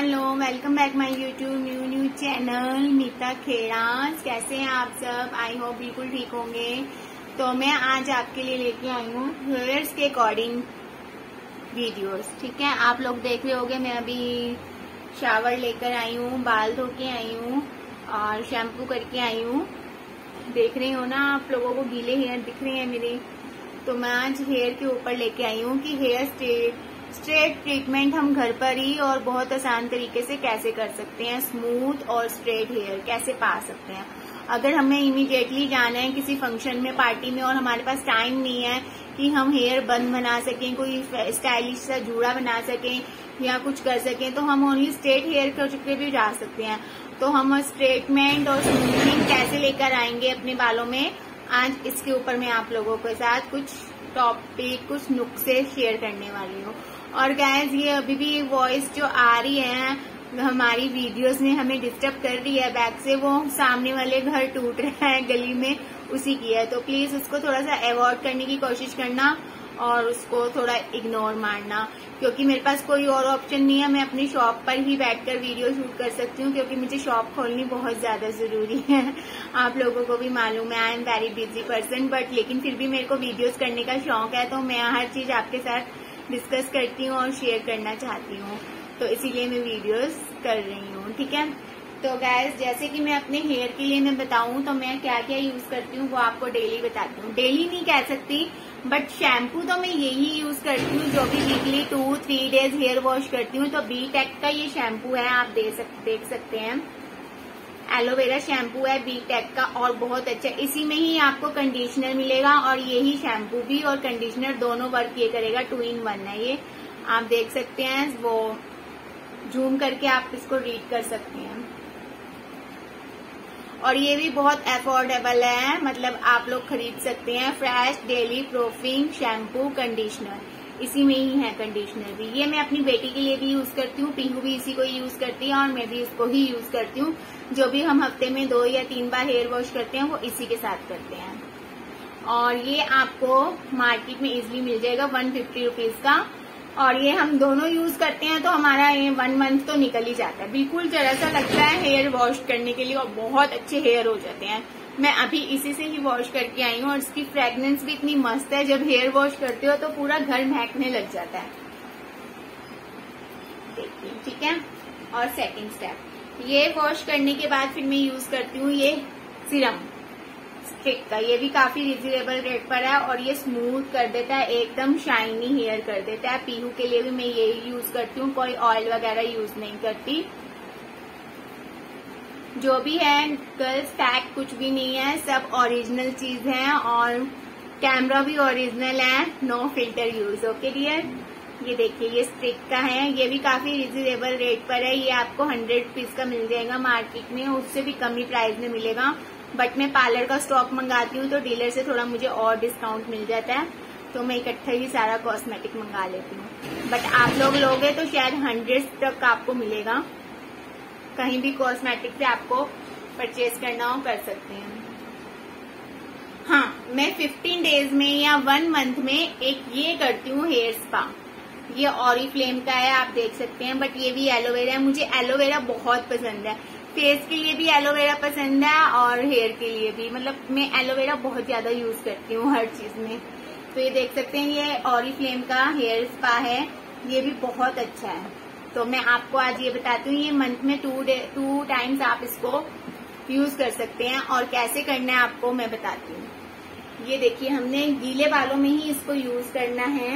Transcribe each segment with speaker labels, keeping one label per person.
Speaker 1: Hello, welcome back my YouTube new channel Meeta Kheda. कैसे हैं आप सब? आई होप बिल्कुल ठीक होंगे। तो मैं आज आपके लिए लेके आई हूँ हेयर्स के अकॉर्डिंग वीडियोस। ठीक है, आप लोग देख रहे होंगे मैं अभी शावर लेकर आई हूँ, बाल धो के आई हूँ और शैम्पू करके आई हूँ। देख रहे हो ना आप लोगों को गीले हेयर दिख रहे हैं मेरे। तो मैं आज हेयर के ऊपर लेके आई हूँ कि हेयर स्ट्रेट ट्रीटमेंट हम घर पर ही और बहुत आसान तरीके से कैसे कर सकते हैं। स्मूथ और स्ट्रेट हेयर कैसे पा सकते हैं। अगर हमें इमीडिएटली जाना है किसी फंक्शन में, पार्टी में, और हमारे पास टाइम नहीं है कि हम हेयर बंद बना सकें, कोई स्टाइलिश सा जूड़ा बना सकें या कुछ कर सकें, तो हम ओनली स्ट्रेट हेयर करके भी जा सकते हैं। तो हम स्ट्रेटमेंट और स्मूथनिंग कैसे लेकर आएंगे अपने बालों में, आज इसके ऊपर मैं आप लोगों के साथ कुछ टॉपिक, कुछ नुस्खे शेयर करने वाली हूँ। और गाइस, ये अभी भी वॉइस जो आ रही है हमारी वीडियोस में हमें डिस्टर्ब कर रही है बैक से, वो सामने वाले घर टूट रहे हैं गली में, उसी की है। तो प्लीज उसको थोड़ा सा अवॉइड करने की कोशिश करना और उसको थोड़ा इग्नोर मारना, क्योंकि मेरे पास कोई और ऑप्शन नहीं है। मैं अपनी शॉप पर ही बैठकर वीडियो शूट कर सकती हूँ, क्योंकि मुझे शॉप खोलनी बहुत ज्यादा जरूरी है। आप लोगों को भी मालूम है, I am very busy person, but लेकिन फिर भी मेरे को वीडियोस करने का शौक है, तो मैं हर चीज आपके साथ डिस्कस करती हूँ और शेयर करना चाहती हूँ, तो इसीलिए मैं वीडियोस कर रही हूँ। ठीक है, तो गाइस, जैसे कि मैं अपने हेयर के लिए मैं बताऊं तो मैं क्या क्या यूज करती हूँ वो आपको डेली बताती हूँ। डेली नहीं कह सकती, बट शैम्पू तो मैं यही यूज करती हूँ जो भी वीकली 2-3 डेज हेयर वॉश करती हूँ। तो बी टेक का ये शैम्पू है, आप देख सकते हैं। एलोवेरा शैम्पू है बी टेक का और बहुत अच्छा। इसी में ही आपको कंडीशनर मिलेगा और यही शैम्पू भी और कंडीशनर दोनों वर्क ये करेगा। 2 in 1 है ये, आप देख सकते हैं। वो जूम करके आप इसको रीड कर सकते हैं। और ये भी बहुत अफोर्डेबल है, मतलब आप लोग खरीद सकते हैं। फ्रेश डेली प्रोफिंग शैम्पू कंडीशनर, इसी में ही है कंडीशनर भी। ये मैं अपनी बेटी के लिए भी यूज करती हूँ, पीहू भी इसी को यूज करती है और मैं भी इसको ही यूज करती हूँ। जो भी हम हफ्ते में 2 या 3 बार हेयर वॉश करते हैं वो इसी के साथ करते हैं। और ये आपको मार्केट में इजिली मिल जाएगा 150 रुपीज का। और ये हम दोनों यूज करते हैं तो हमारा ये 1 मंथ तो निकल ही जाता है। बिल्कुल जरा सा लगता है हेयर वॉश करने के लिए और बहुत अच्छे हेयर हो जाते हैं। मैं अभी इसी से ही वॉश करके आई हूँ और इसकी फ्रेग्रेंस भी इतनी मस्त है। जब हेयर वॉश करते हो तो पूरा घर महकने लग जाता है। देखिए, ठीक है। और सेकंड स्टेप, ये वॉश करने के बाद फिर मैं यूज करती हूँ ये सीरम स्ट्रिक का। ये भी काफी रिजनेबल रेट पर है और ये स्मूथ कर देता है, एकदम शाइनी हेयर कर देता है। पीहू के लिए भी मैं यही यूज करती हूँ, कोई ऑयल वगैरह यूज नहीं करती। जो भी है गर्ल्स, फैक्ट कुछ भी नहीं है, सब ओरिजिनल चीज है और कैमरा भी ओरिजिनल है, no filter use. Okay dear, ये देखिए ये स्टिक का है, ये भी काफी रिजनेबल रेट पर है। ये आपको 100 रुपीज का मिल जाएगा मार्केट में, उससे भी कम ही प्राइस में मिलेगा। बट मैं पार्लर का स्टॉक मंगाती हूँ तो डीलर से थोड़ा मुझे और डिस्काउंट मिल जाता है, तो मैं इकट्ठा ही सारा कॉस्मेटिक मंगा लेती हूँ। बट आप लोग लोगे तो शायद 100 तक आपको मिलेगा। कहीं भी कॉस्मेटिक से आपको परचेज करना हो कर सकते हैं। हाँ, मैं 15 डेज में या 1 मंथ में एक ये करती हूँ हेयर स्पा। ये ऑरिफ्लेम का है, आप देख सकते हैं, बट ये भी एलोवेरा है। मुझे एलोवेरा बहुत पसंद है, फेस के लिए भी एलोवेरा पसंद है और हेयर के लिए भी। मतलब मैं एलोवेरा बहुत ज्यादा यूज करती हूँ हर चीज में। तो ये देख सकते हैं, ये ऑरिफ्लेम का हेयर स्पा है, ये भी बहुत अच्छा है। तो मैं आपको आज ये बताती हूँ, ये मंथ में 2 टाइम्स आप इसको यूज कर सकते हैं और कैसे करना है आपको मैं बताती हूँ। ये देखिए, हमने गीले बालों में ही इसको यूज करना है।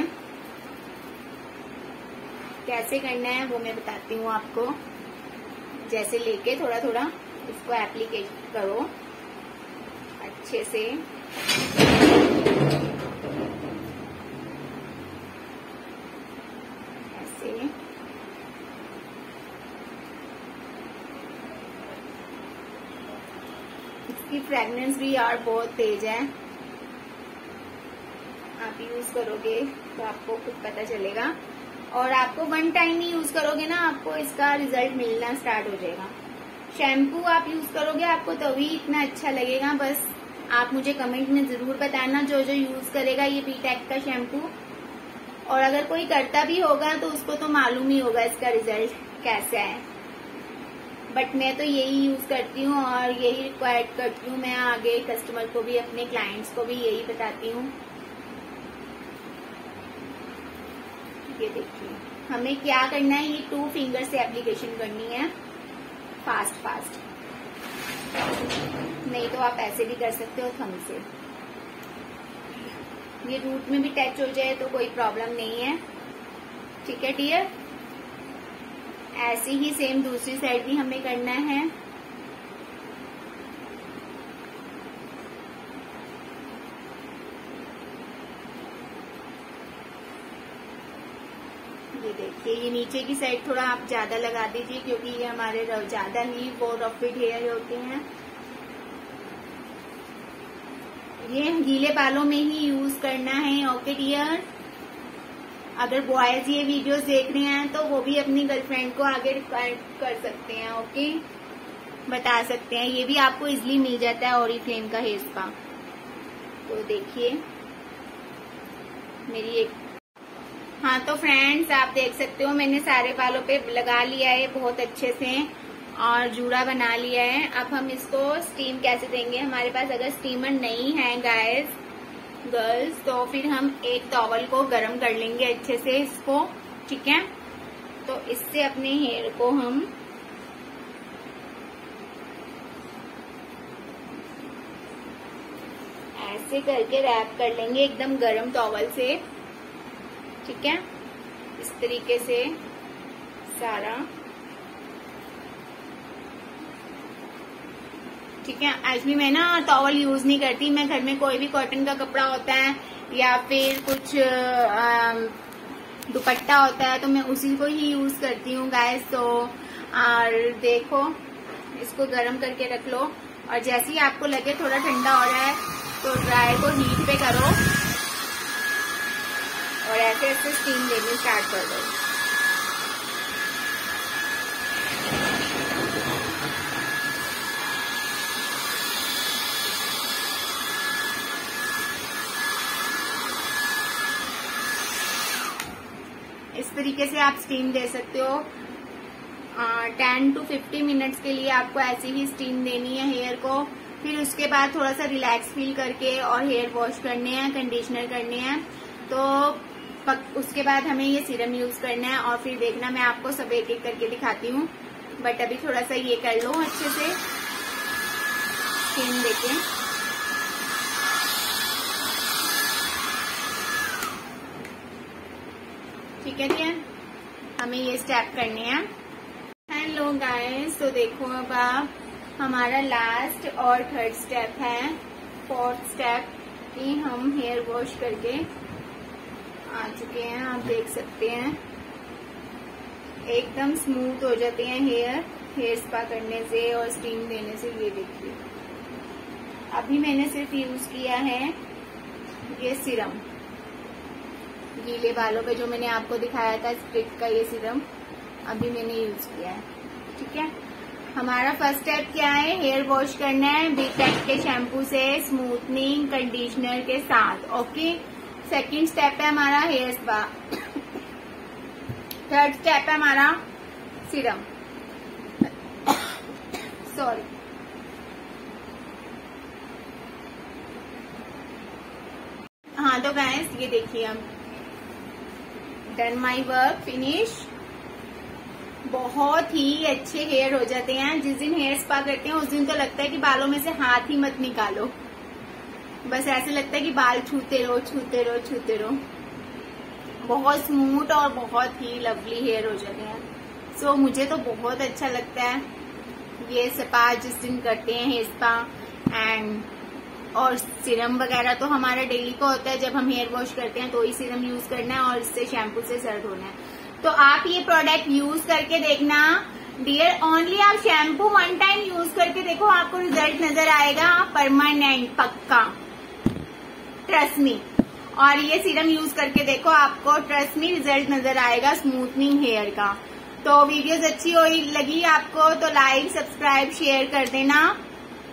Speaker 1: कैसे करना है वो मैं बताती हूँ आपको। जैसे लेके थोड़ा थोड़ा इसको एप्लीकेट करो अच्छे से। ऐसे इसकी फ्रेग्रेंस भी यार बहुत तेज है, आप यूज करोगे तो आपको खुद पता चलेगा। और आपको 1 टाइम ही यूज करोगे ना, आपको इसका रिजल्ट मिलना स्टार्ट हो जाएगा। शैम्पू आप यूज करोगे आपको तभी इतना अच्छा लगेगा। बस आप मुझे कमेंट में जरूर बताना जो जो यूज करेगा ये बी टेक का शैम्पू। और अगर कोई करता भी होगा तो उसको तो मालूम ही होगा इसका रिजल्ट। कैसा है, बट मैं तो यही यूज करती हूँ और यही रिक्वायर्ड करती हूँ। मैं आगे कस्टमर को भी, अपने क्लाइंट्स को भी यही बताती हूँ। ये देखिए, हमें क्या करना है, ये 2 फिंगर से एप्लीकेशन करनी है, फास्ट। नहीं तो आप ऐसे भी कर सकते हो, थंब से। ये रूट में भी टच हो जाए तो कोई प्रॉब्लम नहीं है, ठीक है डियर। ऐसे ही सेम दूसरी साइड भी हमें करना है। ये देखिए, ये नीचे की साइड थोड़ा आप ज्यादा लगा दीजिए, क्योंकि ये हमारे ज्यादा ही वो रफिड हेयर होते हैं। ये गीले बालों में ही यूज करना है, ओके डियर। अगर बॉयज ये वीडियोस देख रहे हैं तो वो भी अपनी गर्लफ्रेंड को आगे रिक्वायर्ड कर सकते हैं, ओके, बता सकते हैं। ये भी आपको इजीली मिल जाता है ओरिफ्लेम का हेयर स्पा। तो देखिए मेरी एक, हाँ तो फ्रेंड्स आप देख सकते हो मैंने सारे बालों पे लगा लिया है बहुत अच्छे से और जूड़ा बना लिया है। अब हम इसको स्टीम कैसे देंगे, हमारे पास अगर स्टीमर नहीं है गाइस गर्ल्स, तो फिर हम एक टॉवल को गर्म कर लेंगे अच्छे से इसको, ठीक है। तो इससे अपने हेयर को हम ऐसे करके रैप कर लेंगे एकदम गर्म टॉवल से, ठीक है। इस तरीके से सारा, ठीक है। एक्चुअली मैं ना टॉवल यूज नहीं करती, मैं घर में कोई भी कॉटन का कपड़ा होता है या फिर कुछ दुपट्टा होता है तो मैं उसी को ही यूज करती हूँ गाइस। तो और देखो इसको गर्म करके रख लो और जैसे ही आपको लगे थोड़ा ठंडा हो रहा है तो ड्रायर को हीट पे करो और ऐसे ऐसे स्टीम लेनी स्टार्ट कर दो। इस तरीके से आप स्टीम दे सकते हो। 10 to 50 मिनट्स के लिए आपको ऐसी ही स्टीम देनी है हेयर को। फिर उसके बाद थोड़ा सा रिलैक्स फील करके और हेयर वॉश करने हैं, कंडीशनर करने हैं। तो उसके बाद हमें ये सीरम यूज करना है और फिर देखना मैं आपको सब एक एक करके दिखाती हूँ। बट अभी थोड़ा सा ये कर लो अच्छे से स्टीम देके। ठीक है डियर, हमें ये स्टेप करने हैं। हेलो गाइस, तो देखो अब आप हमारा लास्ट और थर्ड स्टेप है। फोर्थ स्टेप की हम हेयर वॉश करके आ चुके हैं। आप देख सकते हैं एकदम स्मूथ हो जाते हैं हेयर स्पा करने से और स्टीम देने से। ये देखिए अभी मैंने सिर्फ यूज किया है ये सीरम, गीले बालों पे जो मैंने आपको दिखाया था स्प्रिट का ये सीरम अभी मैंने यूज किया है, ठीक है। हमारा फर्स्ट स्टेप क्या है, हेयर वॉश करना है बिग टेक के शैम्पू से स्मूथनिंग कंडीशनर के साथ, ओके। सेकंड स्टेप है हमारा हेयर स्पा। थर्ड स्टेप है हमारा सीरम, सॉरी। हाँ तो गाइस ये देखिए हम डन माई वर्क फिनिश। बहुत ही अच्छे हेयर हो जाते हैं। जिस दिन हेयर स्पा करते हैं उस दिन तो लगता है कि बालों में से हाथ ही मत निकालो, बस ऐसे लगता है कि बाल छूते रहो छूते रहो छूते रहो। बहुत स्मूथ और बहुत ही लवली हेयर हो जाते हैं। सो मुझे तो बहुत अच्छा लगता है ये स्पा जिस दिन करते हैं हेयर स्पा। एंड और सीरम वगैरह तो हमारा डेली का होता है, जब हम हेयर वॉश करते हैं तो ही सीरम यूज करना है और इससे शैम्पू से सर धोना है। तो आप ये प्रोडक्ट यूज करके देखना डियर। ओनली आप शैम्पू 1 टाइम यूज करके देखो, आपको रिजल्ट नजर आएगा परमानेंट, पक्का, ट्रस्ट मी। और ये सीरम यूज करके देखो, आपको ट्रस्ट मी रिजल्ट नजर आएगा स्मूथनिंग हेयर का। तो वीडियोस अच्छी लगी आपको तो लाइक सब्सक्राइब शेयर कर देना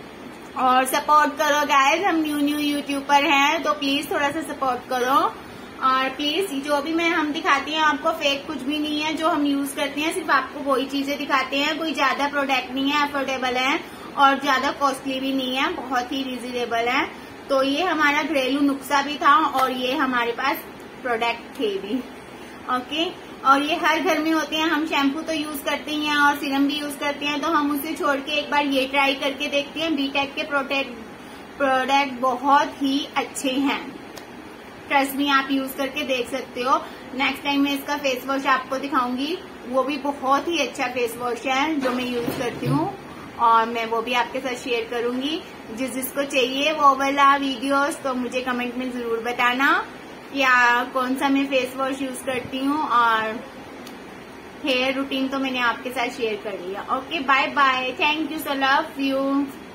Speaker 1: और सपोर्ट करो गाइज। हम न्यू यूट्यूबर हैं तो प्लीज थोड़ा सा सपोर्ट करो। और प्लीज जो भी हम दिखाती हैं आपको फेक कुछ भी नहीं है, जो हम यूज करते हैं सिर्फ आपको वही चीजें दिखाते हैं। कोई ज्यादा प्रोडक्ट नहीं है, अफोर्डेबल है और ज्यादा कॉस्टली भी नहीं है, बहुत ही रिजनेबल है। तो ये हमारा घरेलू नुस्खा भी था और ये हमारे पास प्रोडक्ट थे भी। ओके, और ये हर घर में होते हैं। हम शैम्पू तो यूज करते ही हैं और सीरम भी यूज करते हैं, तो हम उसे छोड़ के एक बार ये ट्राई करके देखते हैं। बीटेक के प्रोडक्ट बहुत ही अच्छे हैं, ट्रस्ट मी, आप यूज करके देख सकते हो। नेक्स्ट टाइम मैं इसका फेस वॉश आपको दिखाऊंगी, वो भी बहुत ही अच्छा फेस वॉश है जो मैं यूज करती हूँ, और मैं वो भी आपके साथ शेयर करूंगी। जिसको चाहिए वो वाला वीडियोस तो मुझे कमेंट में जरूर बताना या कौन सा मैं फेस वॉश यूज करती हूँ, और हेयर रूटीन तो मैंने आपके साथ शेयर कर लिया। Okay, bye bye, thank you, so love you.